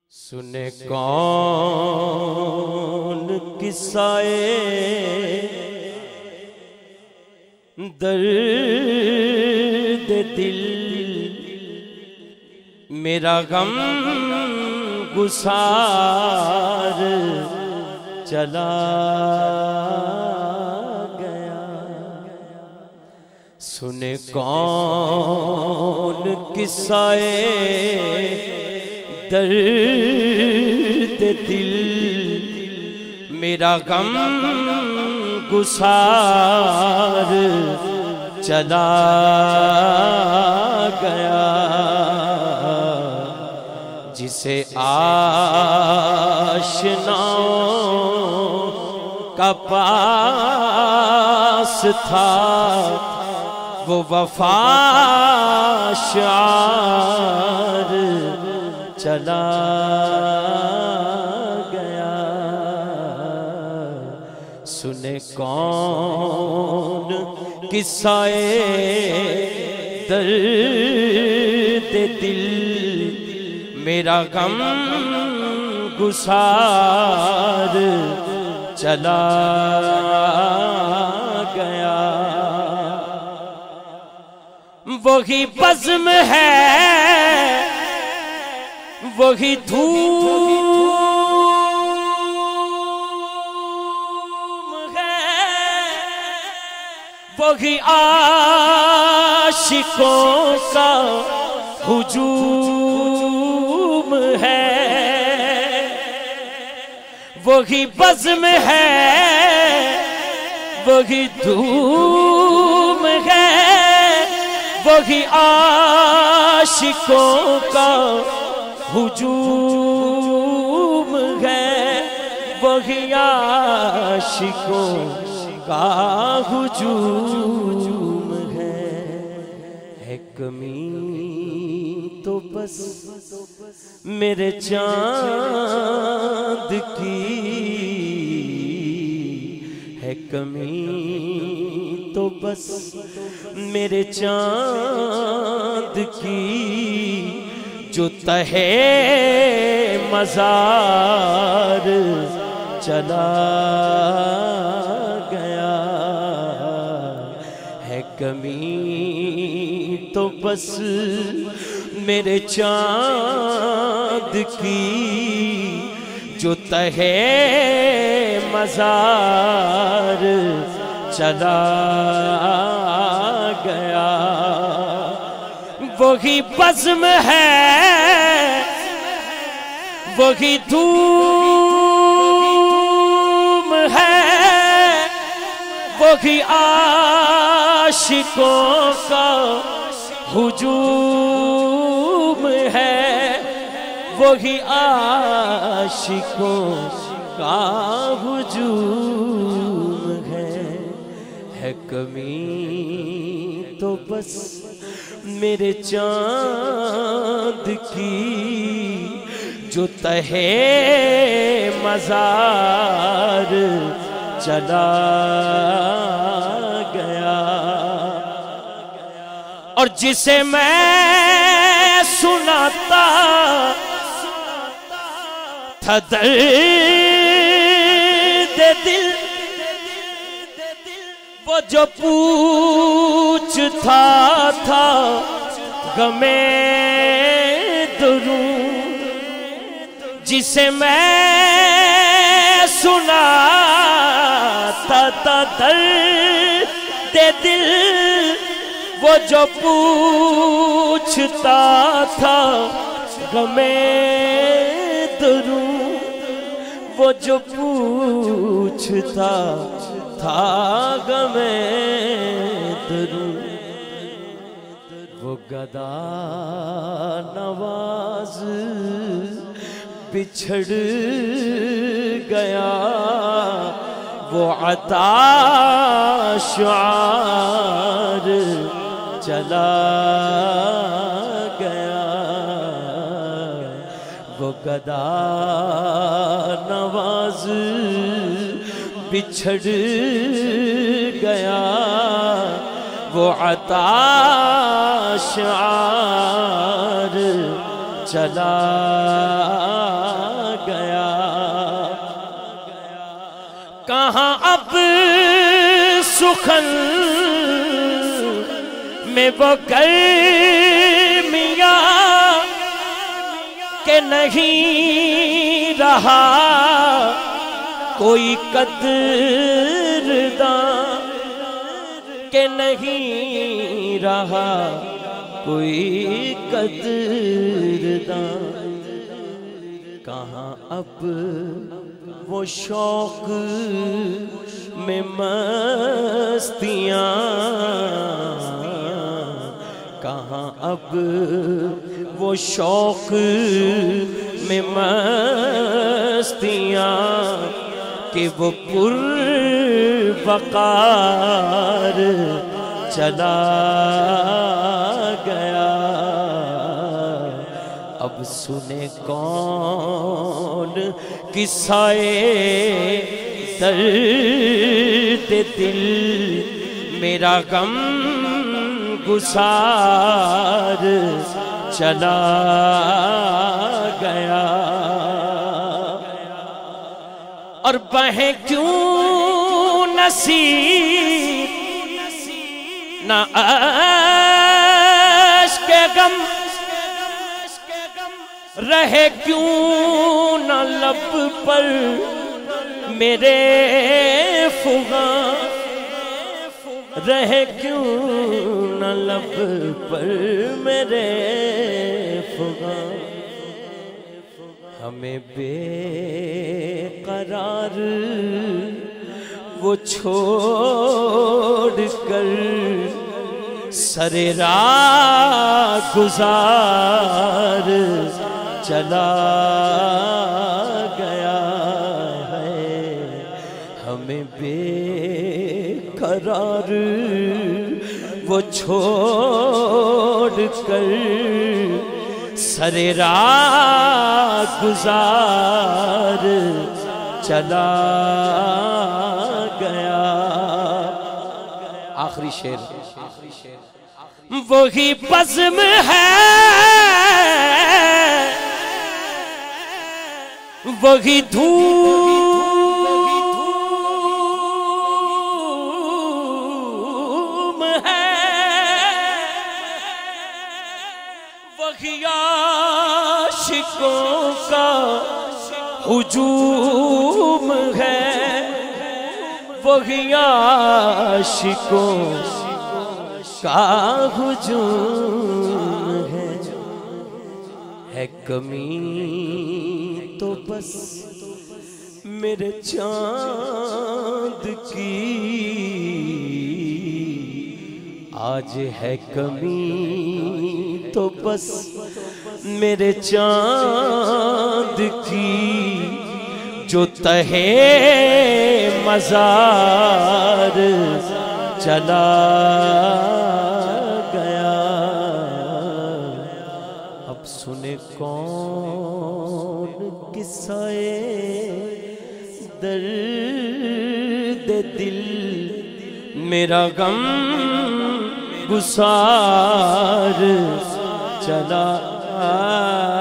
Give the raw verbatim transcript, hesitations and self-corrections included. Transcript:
سنے کون قصائے درد دل، میرا غم گسار چلا گیا۔ سنے کون قصائے درد دل، میرا غم گسار چلا گیا۔ جسے آشناؤں کا پاس تھا، وہ وفا شعار چلا گیا۔ سنے کون قصائے درد دل، میرا غم گسار چلا گیا۔ وہی بزم ہے، وہی دھوم ہے، وہی عاشقوں کا ہجوم ہے۔ وہی بزم ہے، وہی دھوم ہے، وہی عاشقوں کا ہجوم ہے، وہی عاشقوں کا ہجوم ہے۔ ہے کمی تو بس میرے چاند کی، ہے کمی تو بس میرے چاند کی، جو تہے مزار چلا گیا۔ ہے کمی تو بس میرے چاند کی، جو تہے مزار چلا گیا۔ وہی بزم ہے، وہی دھوم ہے، وہی عاشقوں کا ہجوم ہے، وہی عاشقوں کا ہجوم ہے۔ ہے کمی تو بس میرے چاند کی، جو تہے مزار چلا گیا۔ اور جسے میں سناتا تھا درد دل، وہ جو پوچھتا تھا غم درون، جسے میں سناتا تھا درد دل، وہ جو پوچھتا تھا غم درون، وہ جو پوچھتا تھا غم درون، وہ گدا نواز بچھڑ گیا، وہ عطا شعار چلا گیا۔ وہ گدا نواز بچھڑ گیا، وہ عطا شعار چلا سخن میں وہ گرمیاں کہ نہیں رہا کوئی قدردان کہ نہیں رہا کوئی قدردان کہاں اب وہ شوق میں مستیاں کہاں اب وہ شوق میں مستیاں کہ وہ پر وقار چلا گیا اب سنے کون قصہ درد دل میرا غم گسار چلا گیا اور بہیں کیوں نصیب نہ عشق غم رہے کیوں نہ لب پر میرے فغاں رہے کیوں نہ لب پر میرے فغاں ہمیں بے قرار وہ چھوڑ کر سر راہ گزار چلا گیا ہے ہمیں بے قرار وہ چھوڑ کر سر راہ گزار چلا گیا آخری شعر وہی بزم ہے وہی دھوم ہے وہی عاشقوں کا ہجوم ہے وہی عاشقوں کا ہجوم ہے ہے کمی تو بس میرے چاند کی آج ہے کمی تو بس میرے چاند کی جو تہے مزار چلا گیا اب سنے کون قصہ درد دل میرا غم گسار چلا